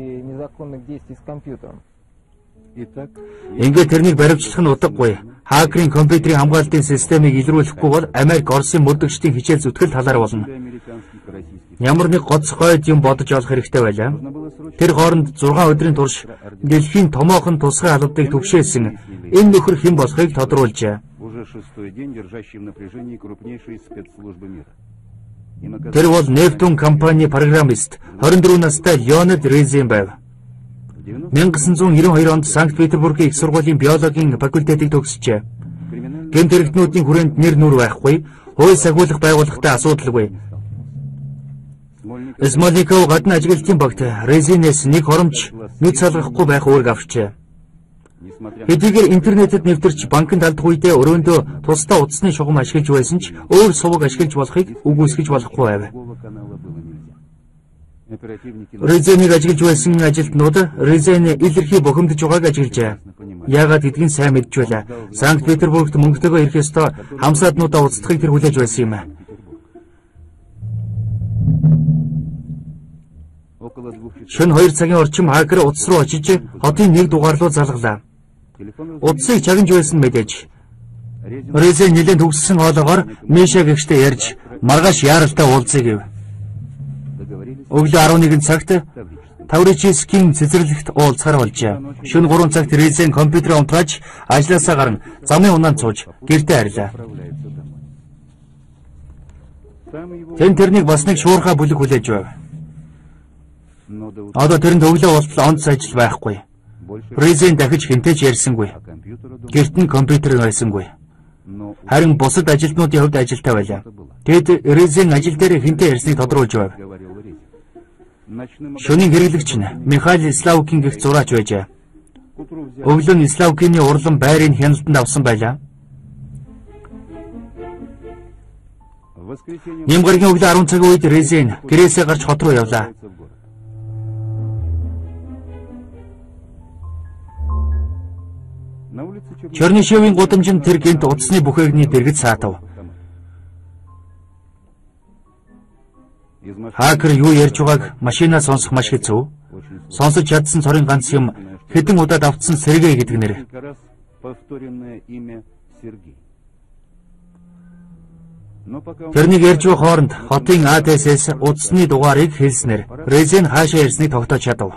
Ингээд тэрнийг баривчлах нь утгагүй. Хакерын компьютерийн хамгаалтын системийг илрүүлэхгүй бол Америк, Оросын мөрдөгчдийн хичээл зүтгэл талаар болно. Ямар нэг гоц гойд юм бодож олох хэрэгтэй байлаа. Тэр хооронд зургаан өдрийн турш дэлхийн томоохон тусгай албадыг төвшөөсөн энэ нөхөр хэн болохыг тодруулжээ. Тэр бол Нептун компани программист хорин дөрвөн настай Леонид Резин байв. мянга гэсэн зуун нэрэн хоёр онд Санкт-Петербургийн их сургуулийн биологийн факультетыг төгсжээ. Гэмт хэрэгтнүүдийн хүрээнд нэр нүр байхгүй, хууль сахиулах байгууллагатай асуудалгүй. Смолников гадна ажиглалтын багт Резинээс нэг хоромж нүд салгахгүй байх үүрэг авчээ. Хэдийгээр интернетэд нэвтэрч банкнд алдах үедээ өрөөндөө тусдаа утасны шугам ашиглаж байсан ч өөр суваг ашиглаж болохыг үгүйсгэж болохгүй байв. Резенийг ажиглаж байсан ажилтнууд Резен илэрхий бухимдж байгааг ажиглажээ. Яагаад гэдгийг сайн мэдж байлаа. Санкт-Петербургт мөнгөтэйгөө ирэх ёстой хамсаатнуудаа устдахыг тэр хүлээж байсан юм. Шөнө хоёр цагийн орчим хакер утас руу очиж хотын нэг дугаарлуу залгалаа. Утсыг чагнаж байсан мэдээж. Резен нэлээд төгссөн хоолоогоор Миша гэгчтэй ярьж маргааш яаралтай уулзъя гэв. Өглөө арван нэгэн цагт Таврическийн цэцэрлэгт уулзахаар болжээ. Шөнө гурван цагт Резен компьютерээ унтрааж ажлаасаа гарan замын унаанд сууж гэртээ харилаа. Тэн тэрнийг бас нэг шуурхай бүлэг хүлээж байв. Одоо тэрэнд өглөө болтол онц ажил байхгүй. Резен дахиж хинтэж ярьсангүй. Гэрт нь компьютер байсангүй. Харин бусад ажилтнуудын хувьд ажилтай байлаа. Тэгэд Резен ажил дээр хинтээ ярьсныг тодруулж байв. Шөнийн хэрэглэгч нь Михаил Славкин гэх зураач байжээ. Өглөө нь Славкины урлан байрын хяналтанд авсан байлаа. Нямгаргийн өглөө арван цагийн үед Резен гэрээсээ гарч хот руу явлаа. Чернышевийн гудамжинд тэр гинт утасны бүхээгний дэргэд саатав. Хакер юу ярьж байгааг машинаа сонсох маш хэцүү. Сонсож чадсан цорын ганц юм хэдэн удаад автсан Сергей гэдэг нэр. Тэрнийг ярьж байгаа хооронд хотын А Т С-с утасны дугаарыг хэлснээр Резен хаашаа ярьсныг тогтоож чадав.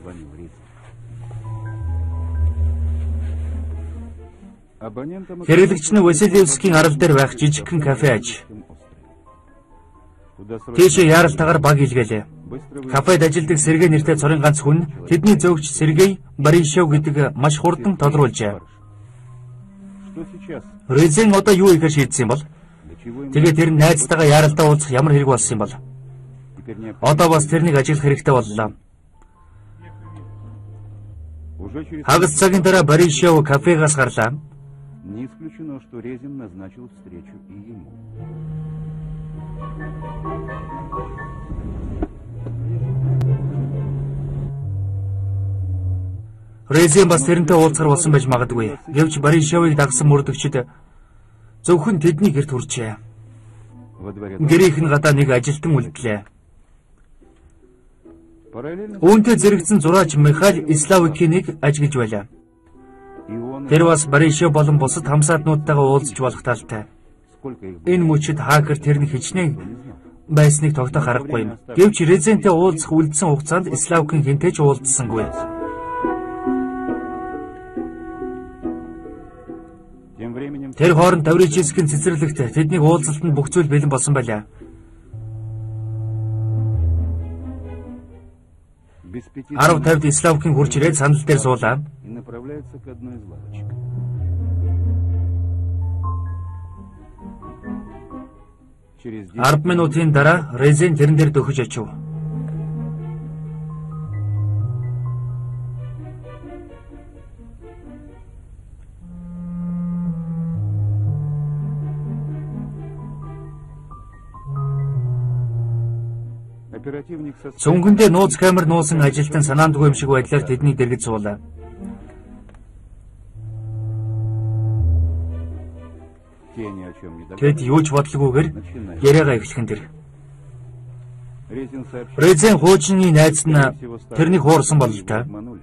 Хэрэглэгч нь Васильевскийн арал дээр байх жижигхэн кафе аж. Тийшээ яаралтайгаар баг илгээлээ. Кафед ажилдаг Сергей нэртэй цорын ганц хүн тэдний зөөгч Сергей Баришев гэдэг маш хурдан тодруулжээ. Резен одоо юу ихээр шийдсэн юм бол? Тэгээ тэр найзтайгаа яаралтай уулзах ямар хэрэг болсон юм бол? Одоо бас тэрнийг ажиглах хэрэгтэй боллоо. Хагас цагийн дараа Баришев кафегаас гарлаа. Не исключено, что Резин назначил встречу и ему. Резин бас тэрнтэй уулзахар болсон байж магадгүй. Гэвч Баришевыг дагсан мөрдөгчд зөвхөн тэдний гэрт хүрчээ. Гэрийнх нь гадаа нэг ажилтан үлдлээ. Үүнтэй зэрэгцэн зураач Михаил Славкинийг ажиглаж байлаа. Тэр бас Баришев болон бусад хамсаатнуудтайгаа уулзж болох талтай. Энэ мөчид хакер тэрний хичнээн байсныг тогтоох аргагүй юм. Гэвч Резентэй уулзах үлдсэн хугацаанд Славкин хинтэж уулзсангүй. Тэр хооронд Таврическийн цэцэрлэгт тэднийг уулзалтанд бүх зүйл бэлэн болсон байлаа. арав тавьд Славкин хурж ирээд сандал дээр суулаа. арав минутын дараа Резен тэрэн дээр дөхөж очив. Цүнгэндээ нууц камер нуусан ажилтан санаандгүй юм шиг байдлаар тэдний дэргэд суулаа. Тэд юу ч бодлогүйгээр яриагаа эхлэхэн тэр. Резен хуучны найз нь тэрнийг хуурсан бол та.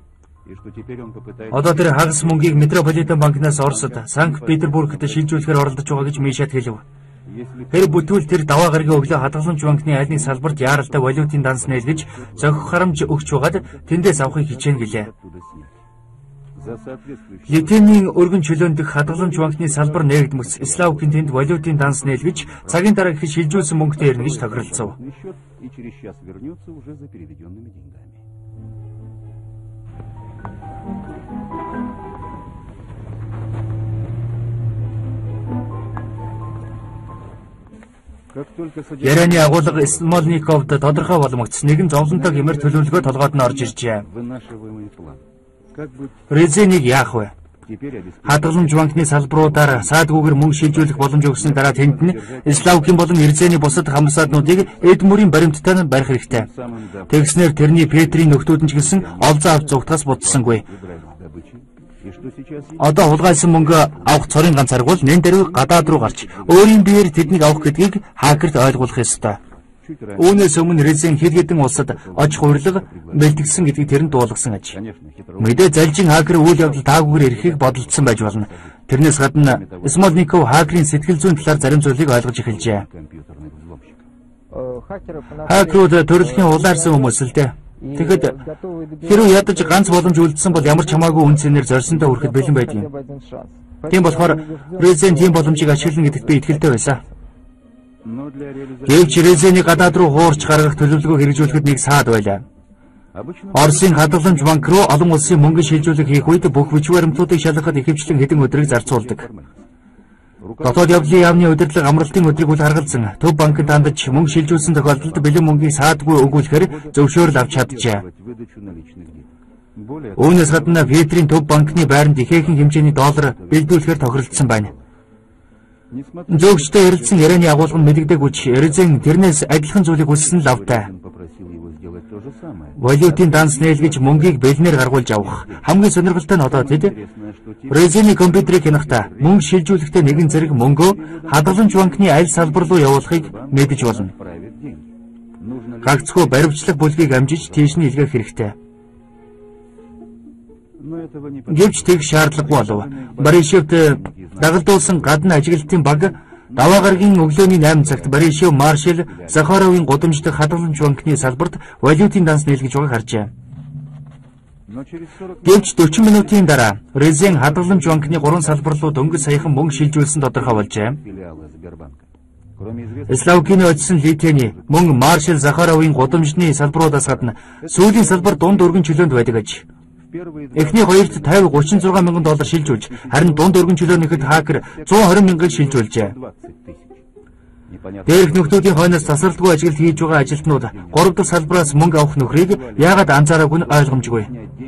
Одоо тэр хагас мөнгийг Метрополитен банкнаас Оросд Санкт-Петербургт шилжүүлэхээр оролдож байгаа гэж Мишад хэлв. Тэр бүтүүл тэр даваа гарагийн өглөө хадгаламж банкны аль нэг салбарт яаралтай валютын данс нээлгэж зохих харамж өгч байгаад тэндээс авахыг хичээн гэлээ. Литвийн өргөн чөлөөнд дэх хадгаламж банкны салбар нээгдмэс Славкин тэнд валютын данс нээлгэж цагийн дараа их шилжүүлсэн мөнгөтэй ирнэ гэж тохиролцов. Ярианы агуулга Смольниковд тодорхой боломжтой нэгэн зовлонтой гэмээр төлөвлөгөө толгойд нь орж иржээ. Резенийг яах вэ? Хадгаламж банкны салбаруудаар саадгүйгээр мөнгө шилжүүлэх боломж өгсөний дараа тэнд нь Славкин болон Резений бусад хамсааднуудыг эд мөрийн баримттай нь барих хэрэгтэй. Тэгснээр тэрний Петрийн нөхдүүд нь ч гэсэн олзоо авч зугтахаас будсангүй. Одоо хулгайсан мөнгө авах цорын ганц арга бол нэн дэрэг гадаад руу гарч өөрийн биеэр тэднийг авах гэдгийг хакерт ойлгуулах ёстой. Үүнээс өмнө Резен хэд хэдэн улсад очих хурлага бэлтгэсэн гэдгийг тэрэнд дуулгасан аж. Мэдээ залжин хакер үйл явдал таагүйгээр ирэхийг бодолдсон байж болно. Тэрнээс гадна Смольников хакерын сэтгэл зүйн талаар зарим зүйлийг ойлгож эхэлжээ. Хакерууд төрөлхийн улаарсан хүмүүс л дээ. Тэгэхэд хэрвээ ядаж ганц боломж үлдсэн бол ямар ч хамаагүй үн цэнээр зорьсонтой хүрэхэд бэлэн байдаг юм. Тийм болохоор Резен тийм боломжийг ашиглана гэдэгт би итгэлтэй байсан. Гэвч Резений гадаад руу хуурч гаргах төлөвлөгөө хэрэгжүүлэхэд нэг саад байлаа. Оросын хадгаламж банк руу олон улсын мөнгө шилжүүлэх хийх үед бүх хүч баримтуудыг шалгахад ихэвчлэн хэдэн өдрийг зарцуулдаг. Дотоод явдлын яамны удирдлага амралтын өдрийг үл харгалзан төв банкнд хандаж мөнгө шилжүүлсэн тохиолдолд бэлэн мөнгийг саадгүй өгүүлэхээр зөвшөөрөл авч чаджээ. Үүнээс гадна Петрийн төв банкны байранд ихээхэн хэмжээний доллар бэлдүүлэхээр тохиролцсон байна. Зөөгчтэй ярилцсан ярианы агуулга нь мэдэгдээгүй ч Резен тэрнээс адилхан зүйлийг хүссэн л автай. Валютын данс нээлгэж мөнгийг бэлнээр гаргуулж авах. Хамгийн сонирхолтой нь одоо тэд Резений компьютерийг хянахдаа мөнгө шилжүүлэхдээ нэгэн зэрэг мөнгөө хадгаламж банкны аль салбар руу явуулахыг мэдэж болно. Гагцхүү баримтлах бүлгийг амжиж тийш нь илгээх хэрэгтэй. Гэвч тэг шаардлагагүй болов. Борисовд дагалдуулсан гадна ажиглалтын баг даваа гарагийн өглөөний найман цагт Борисов маршал Захаровын гудамжтай хадгаламж банкны салбарт валютын данс нээлгэж байгааг харжээ. Гэвч дөрвөн минутын дараа Резен хадгаламж банкны гурван салбар руу дөнгөж саяхан мөнгө шилжүүлсэн тодорхой болжээ. Славкины очсон Литвийн мөн маршал Захаровын гудамжны салбаруудаас гадна сүүлийн салбар дунд өргөн чөлөөнд байдаг аж. Эхний хоёрт пятьдесят тридцать шесть мянган доллар шилжүүлж, харин дунд өргөн чөлөөнийхэд хакер сто двадцать мянган шилжүүлжээ. Дээрх нөхдүүдийн хойноос тасралтгүй ажилт хийж байгаа ажилтнууд гурав дахь салбараас мөнгө авах нөхрийг яагаад анзаараагүй нь ойлгомжгүй.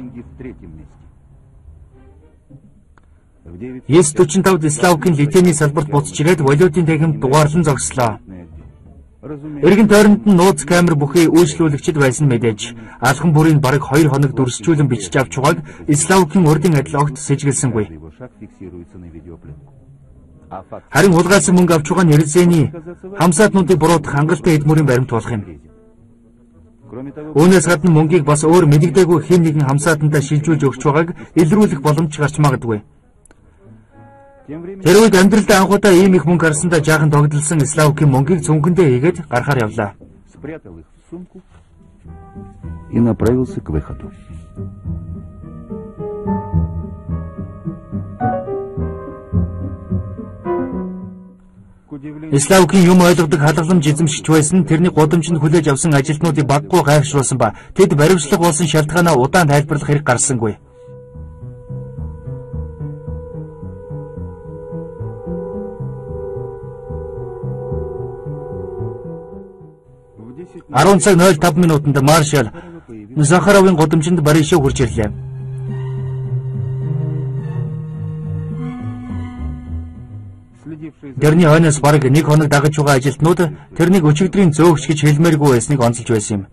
девять сорок пять Славкин Литвийн салбарт буцаж ирээд валютын танхимд дугаарлан зогслоо. Эргэн тойронд нь нууц камер бүхий үйлчлүүлэгчд байсан мэдээж алхан бүрийн бараг хоёр хоног дүрсчүүлэн бичиж авч байгааг Славкин урдын адил огт сэжгэлсэнгүй. Харин хулгайсан мөнгө авч байгаа нь Резений хамсаатнуудыг буруутгах хангалттай эд мөрийн баримт болох юм. Үүнээс гадна мөнгийг бас өөр мэдэгдээгүй хэн нэгэн хамсаатантаа шилжүүлж өгч байгааг илрүүлэх боломж гарч магадгүй. Тэр үед амьдралдаа анхудаа ийм их мөнгө гарсандаа жаахан тогтолсон Славкийн мөнгийг цүнхэндээ хийгээд гарахаар явлаа. Спрятал их в сумку и направился к выходу. Славкийн юм ойлгодог хаалгаламж эзэмшиж байсан тэрний гудамжинд хүлээж авсан ажилтнуудыг баггүй гайхшруулсан ба тэд баримтлах болсон шалтгаанаа удаан тайлбарлах хэрэг гарсангүй. арван цаг нуль тав минутанд маршал Захаровын гудамжинд Борисов хурж ирлээ. Тэрний хойноос бараг нэг хоног дагаж байгаа ажилтнууд тэрнийг өчигдрийн зөөгч гэж хэлмээргүй байсныг онцолж байсан юм.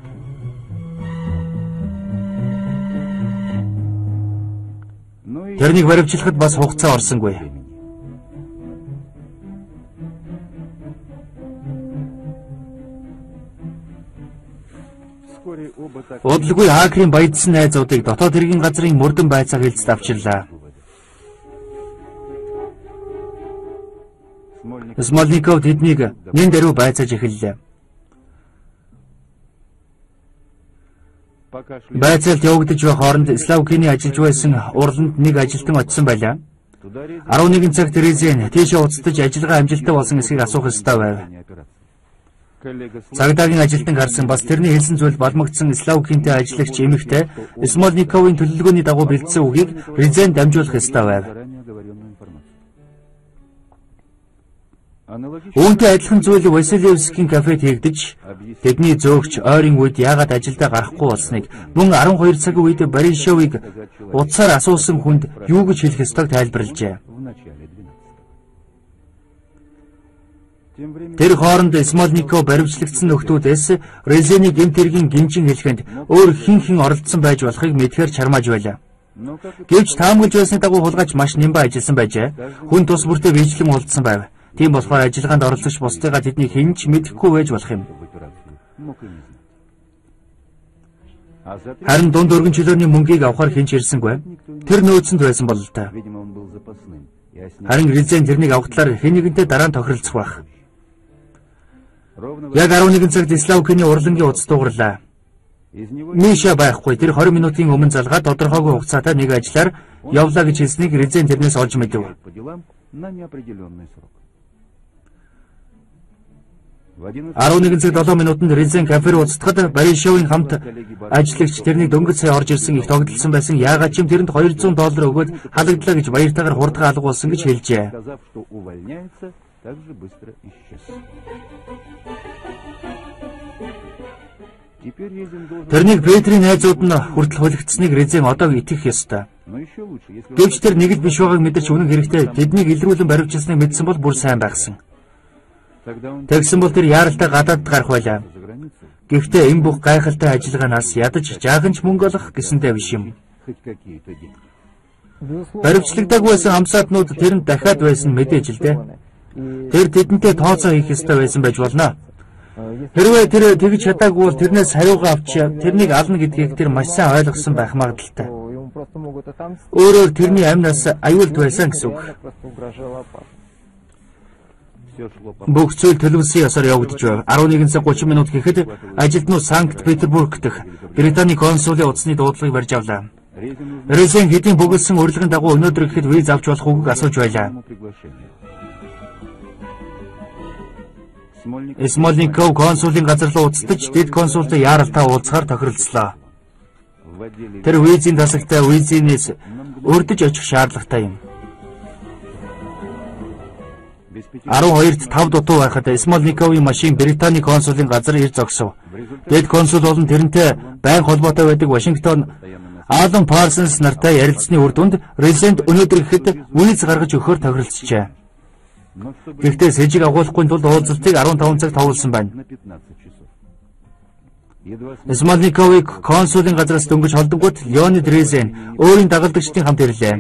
Тэрнийг баривчлахад бас хугацаа орсонгүй. Удалгүй хакерийн баядсан найзуудыг дотоод хэргийн газрын мөрдөн байцааг хэлцэд авчирлаа. Смольников тэднийг нэн дэрүү байцааж эхэллээ. Байцаалт явагдаж байх хооронд Славкины ажиллаж байсан урланд нэг ажилтан очсон байлаа. арван нэгэн цагт Резен тийшээ уцтаж ажиллагаа амжилттай болсон эсэхийг асуух ёстой байв. Цагдаагийн ажилтан гарсан бас тэрний хэлсэн зүйл балмагдсан Славкинтэй ажиллагч эмэгтэй Смольниковын төлөвлөгөөний дагуу бэлдсэн үгийг Резен дамжуулах ёстой байв. Үүнтэй адилхан зүйл Василевскийн кафед хийгдэж тэдний зөөгч ойрын үед яагаад ажилдаа гарахгүй болсныг мөн арван хоёр цагийн үед Борисовыг утсаар асуусан хүнд юу гэж хэлэх ёстойг тайлбарлажээ. Тэр хооронд Смольников баримтлагдсан нөхдүүдээс Резений гэмт хэргийн гинжин хэлхэнд өөр хин хин оролцсон байж болохыг мэдхээр чармааж байлаа. Гэвч таамаглаж байсны дагуу хулгайч маш нэмбэ ажилласан байжээ. Хүн тус бүртээ биечлэн уулзсан байв. Тийм болохоор ажиллагаанд оролцогч бусдыгаа тэдний хэн ч мэдэхгүй байж болох юм. Харин дунд өргөн чөлөөний мөнгийг авахар хэн ч ирсэнгүй. Тэр нөөцөнд байсан бол л та. Харин Резен тэрнийг авахтлаар хэн нэгэнтэй дараа нь тохиролцох байх. Яг арван нэгэн цагт Славкины урлангийн утас дуугарлаа. Миша байхгүй. Тэр двадцать минутын өмнө залгаад тодорхойгүй хугацаатай нэг ажлаар явлаа гэж хэлснийг Резен тэрнээс олж мэдэв. арван нэгэн цаг долоо минутанд Резен кафе руу уцтахад Борисовын хамт ажиллагч тэрнийг дөнгөж сая орж ирсэн их тогтолцсон байсан. Яагаад ч юм тэрэнд хоёр зуун доллар өгөөд халагдлаа гэж баяртайгаар хурдгаа алгуулсан гэж хэлжээ. Тэрнийг Петрийн найзууд нь хүртэл хулигдсныг Резен одоо итгэх ёстой. Гэвч тэр нэг л биш байгааг мэдэрч үнэн хэрэгтэй тэднийг илрүүлэн баривчилсныг мэдсэн бол бүр сайн байгсан. Тэгсэн бол тэр яаралтай гадаад гарах байлаа. Гэхдээ энэ бүх гайхалтай ажиллагаанаас ядаж жаахан ч мөнгө олох гэсэндээ биш юм. Баривчлагдаагүй байсан хамсаатнууд тэрэнд дахиад байсан мэдээж л дээ. Тэр тэдэнтэй тооцоо хийх ёстой байсан байж болно. Хэрвээ тэр тэгж чадаагүй бол тэрнээс хариугаа авч тэрнийг ална гэдгийг тэр маш сайн ойлгосон байх магадaltaй. Өөрөөр тэрний амнаас аюулт байсан гэсэн үг. Бүх зүйл төлөвлөсөн ёсоор явагдаж байв. арван нэгэн цаг гучин минут гэхэд ажилтнууд Санкт-Петербург дэх Британий консулын утасны дуудлагыг барьж авлаа. Резен хэдийн бүгэлсэн урилгын дагуу өнөөдөр гэхэд виз авч болох үгийг асууж байлаа. Смольников консулын газар руу уцтаж дэд консултай яаралтай уулзахаар тохиролцлоо. Тэр визийн тасагтай визинээс урдж очих шаардлагатай юм. арван хоёрт тав дутуу байхад Смольниковын машин Британий консулын газар ир зогсов. Дэд консул болон тэрнтэй байнга холбоотой байдаг Вашингтон Алан Парсонс нартай ярилцсны үр дүнд Резент өнөөдөр ихэд виз гаргаж өгөхөөр тохиролцжээ. Гэхдээ с сэжиг агуулахгүй тулд уулзалтыг арван таван цаг товлсон байна. Смольниковыг консулын газраас дөнгөж холдонгууд Леонид Резен өөрийн дагалдагчдын хамт ирлээ.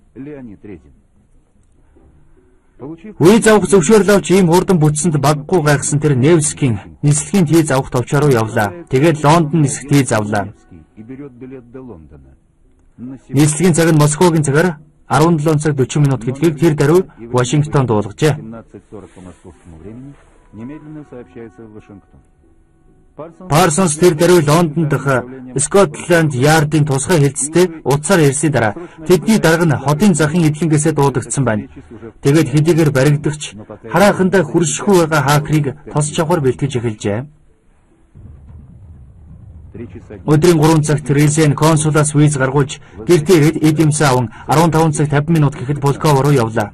Виз авах зөвшөөрөл авч ийм хурдан бүтсэнд баггүй гайхсан тэр Невскийн нислэгийн тийз авах товчоор руу явлаа. Тэгээд Лондон нисэх тийз авлаа. Нислэгийн цаг нь Москвагийн цагаар арван долоо цаг дөрвөн минут гэдгийг тэр даруй Вашингтон дуулгажээ. семнадцать сорок по московскому времени немедленно сообщается в Вашингтон. Парсонс тэр даруй Лондон дахь Скотланд Яардын тусгай хэлцтэй утсаар ирсний дараа тэдний дарга нь хотын захын эдлэнгээс дуудагдсан байна. Тэгээд хэдийгээр баригдагч хараахандаа хүршихгүй байгаа хакерыг тос чавхар бэлтгэж эхэлжээ. Өдрийн гурван цагт Резен консулаас виз гаргуулж гэртээ ирээд эд юмсаа аван арван таван цаг тавин минут гэхэд Пулково руу явлаа.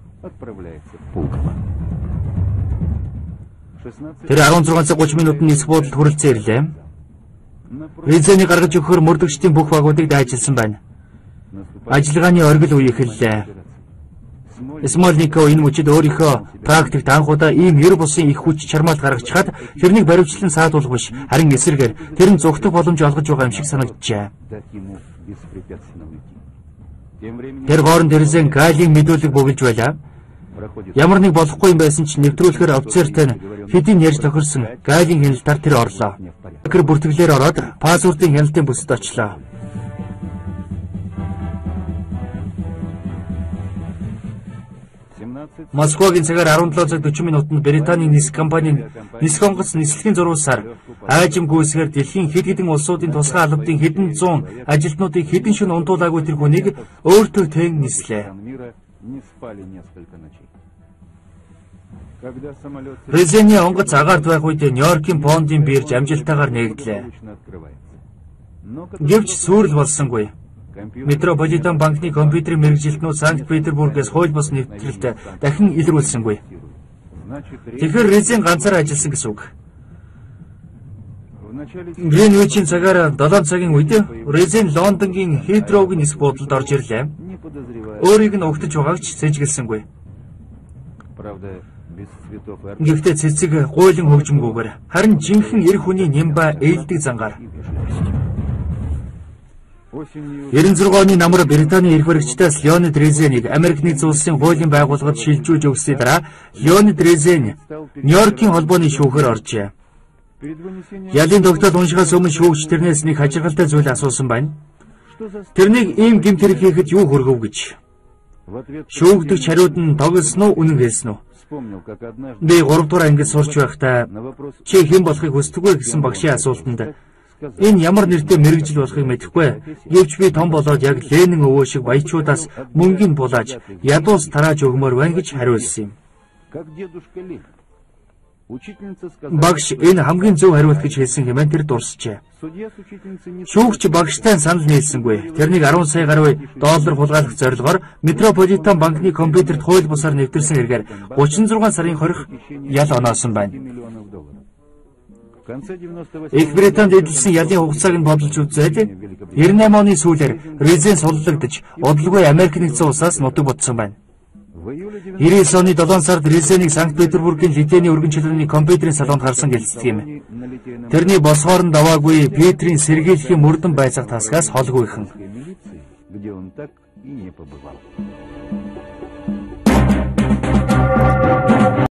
Тэр арван зургаан цаг гурван минутын нисэх буудалд хүрэлцэн ирлээ. Резений гаргаж өгөхөөр мөрдөгчдийн бүх багуудыг дайжилсан байна. Ажиллагааны оргил үе эхэллээ. Смольников энэ мөчид өөрийнхөө практикт анхудаа ийм ер бусын их хүч чармаалт гаргачихад тэрнийг баривчлан саадуулах биш харин эсрэгээр тэр нь зүгтэх боломж олгож байгаа юм шиг санагджээ. Тэр хооронд Резен Галийн мэдүүлэг бүгэлж байлаа. Ямар нэг болохгүй юм байсан ч нэвтрүүлэхээр офицертай нь хэдийн ярьж тохирсон Галийн хяналтаар тэр орлоо. Тэр бүртгэлээр ороод пассвортын хяналтын бүсэд очлоо. Москвагийн цагаар арван долоо цаг дөрвөн минутанд Британийн нисэх компанийн нисэх онгоц нислэгийн зурвалсаар аажим гүйсгээр дэлхийн хэд хэдэн улсуудын тусгай албадын хэдэн зуун ажилтнуудыг хэдэн шөнө унтуулаагүй тэр хүнийг өөртөө тэн нислээ. Резений онгоц агаард байх үед Нью-Йоркийн пондын бирж амжилтаагаар нэгдлээ. Гэвч сүрэл болсонгүй. Метрополитен банкны компьютерийн мэргэжилтнүүд Санкт-Петербургээс хууль бус нэвтрэлд дахин илрүүлсэнгүй. Тэгэхээр Резен ганцаараа ажилласан гэсэн үг. Гринвичийн цагаар долоо цагийн үед Резен Лондонгийн Хитроугийн нисэх буудалд орж ирлээ. Өөрийг нь угтаж байгааг ч сэжгэлсэнгүй. Гэхдээ цэцэг гуйлан хөгжмгүйгээр харин жинхэнэ эр хүний нямба ээлдэг зангаар девяносто шесть оны намар Британий эрх баригчдаас Леонид Резенийг Америк нэгдсэн улсын хуулийн байгууллагад шилжүүлж өгсөний дараа Леонид Резен Нью-Йоркийн холбооны шүүхээр оржээ. Ялын тогтоол уншихаас өмнө шүүгч тэрнээс нэг хачиргалтай зүйл асуусан байна. Тэрнийг ийм гэмт хэрэг хийхэд юу хүргэв гэж. Шүүгдэгч хариуд нь тоглосон уу үнэн хэлсэн үү? Би гурав дахь ангид сурч байхдаа чи хэн болохыг хүсдэг вэ гэсэн багшийн асуултанд энэ ямар нэртэй мэрэгжил болохыг мэдэхгүй. Гэвч би том болоод яг Ленин өвөө шиг баячуудаас мөнгөнд булааж ядуус тарааж өгмөр байна гэж хариулсан юм. Багш энэ хамгийн зөв хариулт гэж хэлсэн хэмээн тэр дурсжээ. Шүүгч багштай санал нийлсэнгүй. Тэрнийг арван сая гаруй доллар хулгайлах зорилгоор Метрополитен банкны компьютерт хууль бусаар нэвтэрсэн хэрэгээр гучин зургаан сарын хорих ял оноосон байна. Их Британд эдэлсэн ялын хугацааг нь бодлож үзээд девяносто восемь оны сүүлээр Резен суллагдж удалгүй Америк нэгдсэн улсаас нутаг ботсон байна. девяносто девять оны долоон сард Резенийг Санкт-Петербургийн Литейний өргөнчлөлийн компьютерийн салонд харсан гэлцдэг юм. Тэрний босгоор нь даваагүй Петрийн сэргийлэхийн мөрдөн байцаах тасгаас холгүйхэн.